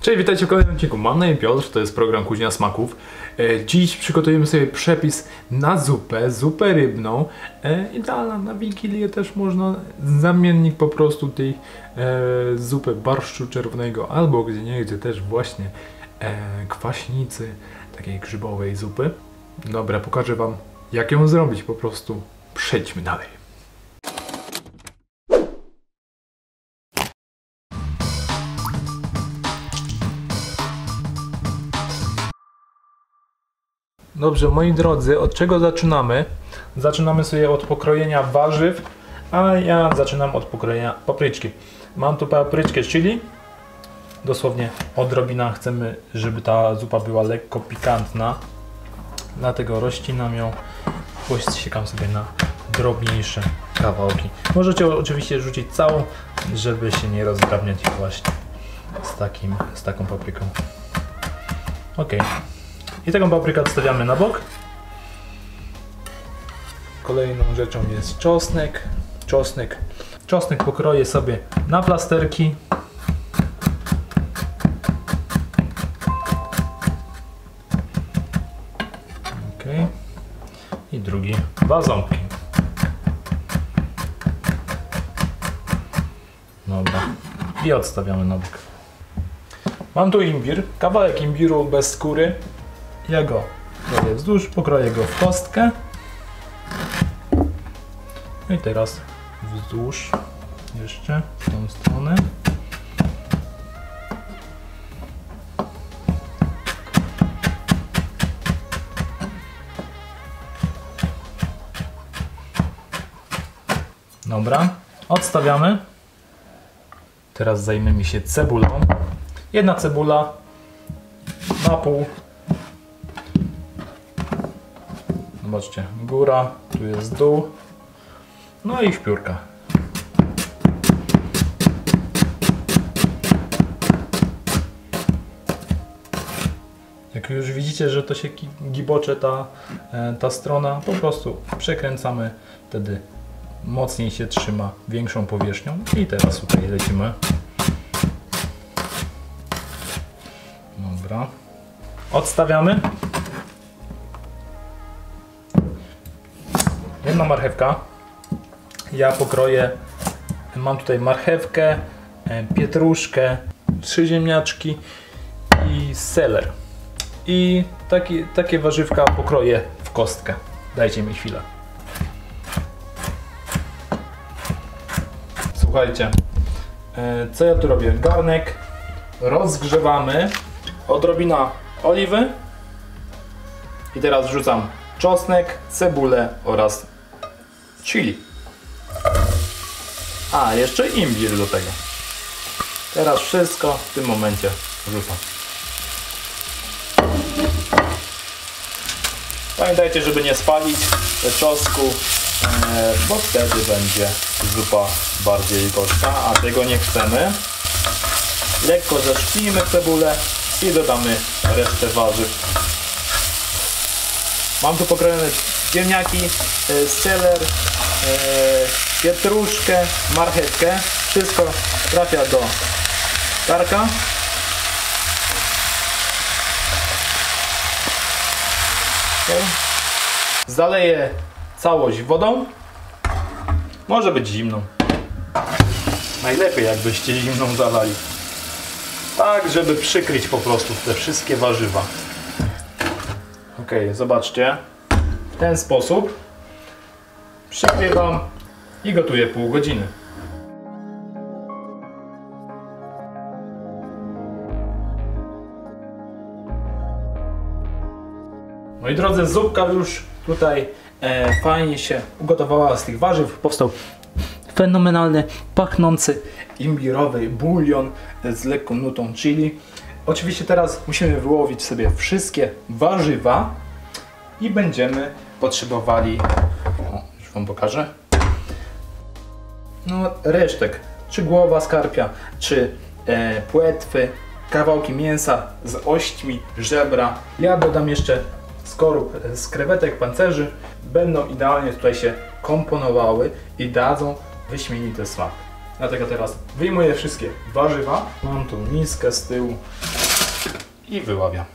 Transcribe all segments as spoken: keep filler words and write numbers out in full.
Cześć, witajcie w kolejnym odcinku. Mam na imię Piotr, to jest program Kuźnia Smaków. Dziś przygotujemy sobie przepis na zupę, zupę rybną. Idealna na Wigilię też można, zamiennik po prostu tej e, zupy barszczu czerwonego, albo gdzie nie, gdzie też właśnie e, kwaśnicy, takiej grzybowej zupy. Dobra, pokażę wam jak ją zrobić, po prostu przejdźmy dalej. Dobrze, moi drodzy, od czego zaczynamy? Zaczynamy sobie od pokrojenia warzyw, a ja zaczynam od pokrojenia papryczki. Mam tu papryczkę chili, dosłownie odrobina, chcemy, żeby ta zupa była lekko pikantna, dlatego rozcinam ją, pościekam sobie na drobniejsze kawałki. Możecie oczywiście rzucić całą, żeby się nie rozdrabniać właśnie z, takim, z taką papryką. Ok. I taką paprykę odstawiamy na bok. Kolejną rzeczą jest czosnek. Czosnek. Czosnek pokroję sobie na plasterki. Ok. I drugi wazonki. Dobra. I odstawiamy na bok. Mam tu imbir. Kawałek imbiru bez skóry. Ja go kroję wzdłuż, pokroję go w kostkę. I teraz wzdłuż jeszcze w tą stronę. Dobra, odstawiamy. Teraz zajmiemy się cebulą. Jedna cebula na pół. Zobaczcie, góra, tu jest dół, no i szpiórka. Jak już widzicie, że to się gibocze ta, ta strona, po prostu przekręcamy, wtedy mocniej się trzyma większą powierzchnią. I teraz tutaj lecimy. Dobra. Odstawiamy. Jedna marchewka. Ja pokroję, mam tutaj marchewkę, pietruszkę, trzy ziemniaczki i seler. I taki, takie warzywka pokroję w kostkę. Dajcie mi chwilę. Słuchajcie, co ja tu robię? Garnek rozgrzewamy, odrobina oliwy i teraz wrzucam czosnek, cebulę oraz chili. A, jeszcze imbir do tego. Teraz wszystko w tym momencie wrzucam. Pamiętajcie, żeby nie spalić czosnku, bo wtedy będzie zupa bardziej gorzka, a tego nie chcemy. Lekko zaszklimy cebulę i dodamy resztę warzyw. Mam tu pokrojone ziemniaki, seler, pietruszkę, marchewkę. Wszystko trafia do garnka. Okay. Zaleję całość wodą. Może być zimną. Najlepiej jakbyście zimną zalali. Tak, żeby przykryć po prostu te wszystkie warzywa. Ok, zobaczcie. W ten sposób przykrywam i gotuję pół godziny. Moi drodzy, zupka już tutaj e, fajnie się ugotowała z tych warzyw. Powstał fenomenalny, pachnący, imbirowy bulion z lekką nutą chili. Oczywiście teraz musimy wyłowić sobie wszystkie warzywa i będziemy potrzebowali, o, już wam pokażę, no, resztek, czy głowa skarpia, czy e, płetwy, kawałki mięsa z ośćmi, żebra. Ja dodam jeszcze skorup z krewetek, pancerzy. Będą idealnie tutaj się komponowały i dadzą wyśmienity smak. Dlatego teraz wyjmuję wszystkie warzywa. Mam tu miskę z tyłu i wyławiam.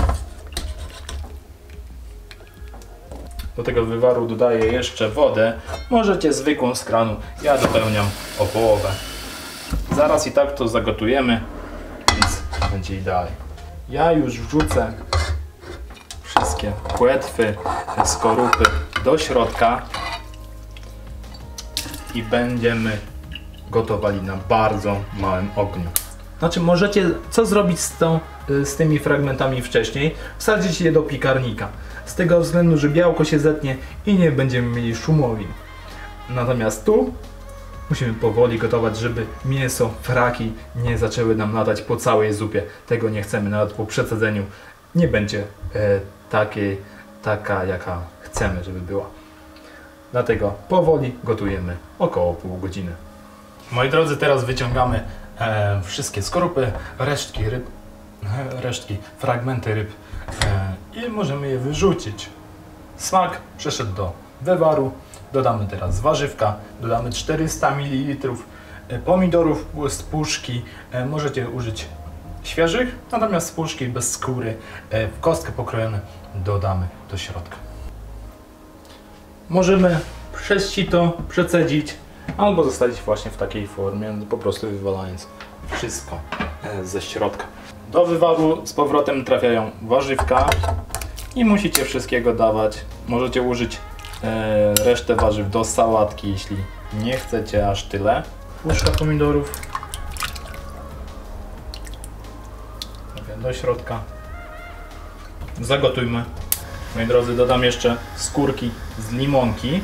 Do tego wywaru dodaję jeszcze wodę. Możecie zwykłą z kranu. Ja dopełniam o połowę. Zaraz i tak to zagotujemy, więc będzie idealnie. Ja już wrzucę wszystkie płetwy, skorupy do środka i będziemy gotowali na bardzo małym ogniu. Znaczy możecie co zrobić z, tą, z tymi fragmentami wcześniej? Wsadzić je do piekarnika. Z tego względu, że białko się zetnie i nie będziemy mieli szumowin. Natomiast tu musimy powoli gotować, żeby mięso, fraki nie zaczęły nam latać po całej zupie. Tego nie chcemy, nawet po przesadzeniu nie będzie e, takiej, taka jaka chcemy, żeby była. Dlatego powoli gotujemy około pół godziny. Moi drodzy, teraz wyciągamy e, wszystkie skorupy, resztki ryb, e, resztki, fragmenty ryb e, i możemy je wyrzucić. Smak przeszedł do wywaru. Dodamy teraz warzywka, dodamy czterysta mililitrów pomidorów z puszki. E, możecie użyć świeżych, natomiast z puszki bez skóry e, w kostkę pokrojone dodamy do środka. Możemy przez sito przecedzić albo zostawić właśnie w takiej formie, po prostu wywalając wszystko ze środka. Do wywaru z powrotem trafiają warzywka i musicie wszystkiego dawać. Możecie użyć e, resztę warzyw do sałatki, jeśli nie chcecie aż tyle. Puszka pomidorów do środka. Zagotujmy. Moi drodzy, dodam jeszcze skórki z limonki.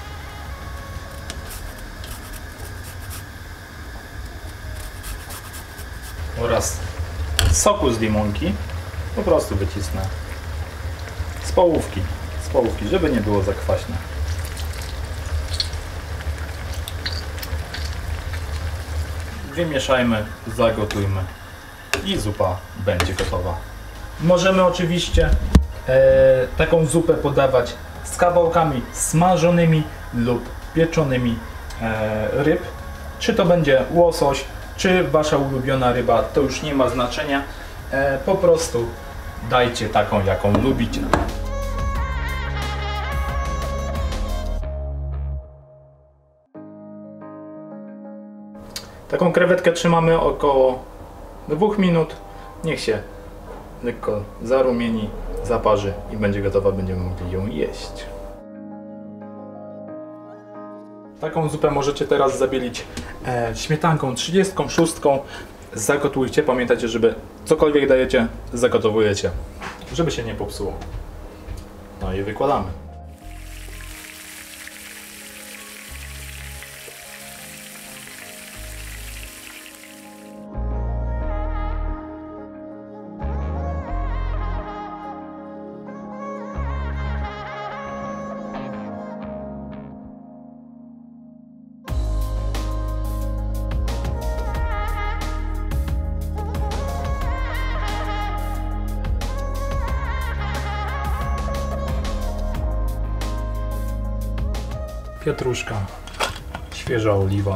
Oraz soku z limonki. Po prostu wycisnę z połówki, z połówki, żeby nie było za kwaśne. Wymieszajmy, zagotujmy i zupa będzie gotowa. Możemy oczywiście e, taką zupę podawać z kawałkami smażonymi lub pieczonymi e, ryb. Czy to będzie łosoś, czy wasza ulubiona ryba, to już nie ma znaczenia. E, po prostu dajcie taką, jaką lubicie. Taką krewetkę trzymamy około dwóch minut. Niech się lekko zarumieni, zaparzy i będzie gotowa, będziemy mogli ją jeść. Taką zupę możecie teraz zabielić e, śmietanką trzydziestką szóstką. Zagotujcie, pamiętajcie, żeby cokolwiek dajecie, zagotowujecie, żeby się nie popsuło. No i wykładamy. Pietruszka, świeża oliwa.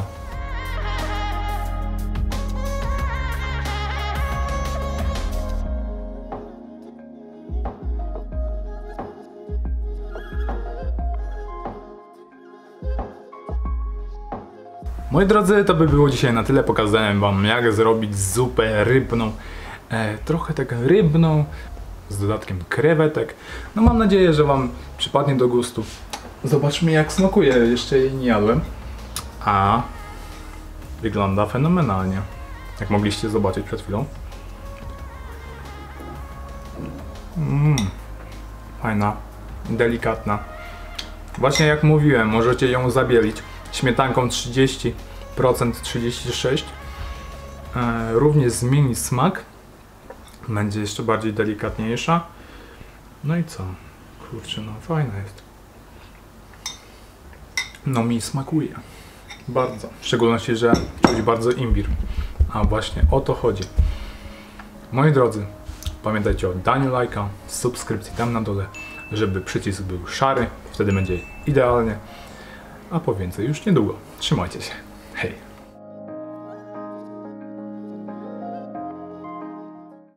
Moi drodzy, to by było dzisiaj na tyle. Pokazałem wam, jak zrobić zupę rybną. E, trochę tak rybną, z dodatkiem krewetek. No mam nadzieję, że wam przypadnie do gustu. Zobaczmy, jak smakuje, jeszcze jej nie jadłem. A wygląda fenomenalnie, jak mogliście zobaczyć przed chwilą. Mmm, fajna, delikatna. Właśnie jak mówiłem, możecie ją zabielić śmietanką trzydzieści procent, trzydzieści sześć procent. E, również zmieni smak, będzie jeszcze bardziej delikatniejsza. No i co? Kurczę, no fajna jest. No mi smakuje. Bardzo. W szczególności, że czuć bardzo imbir. A właśnie o to chodzi. Moi drodzy, pamiętajcie o daniu lajka, subskrypcji tam na dole, żeby przycisk był szary. Wtedy będzie idealnie. A po więcej już niedługo. Trzymajcie się.